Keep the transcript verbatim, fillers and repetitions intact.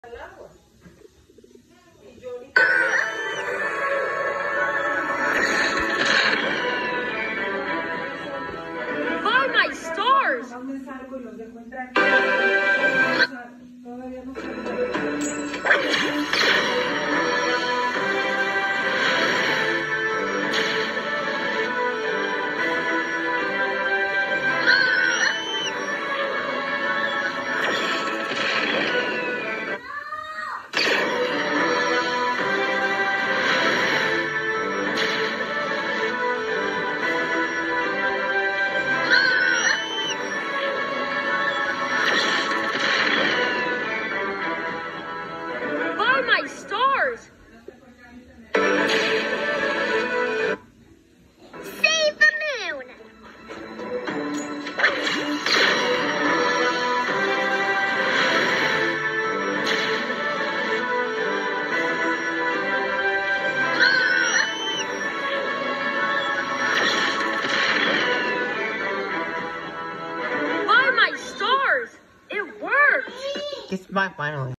Oh my stars! Oh my stars! Save the moon! Oh my stars! It worked! It's my finally.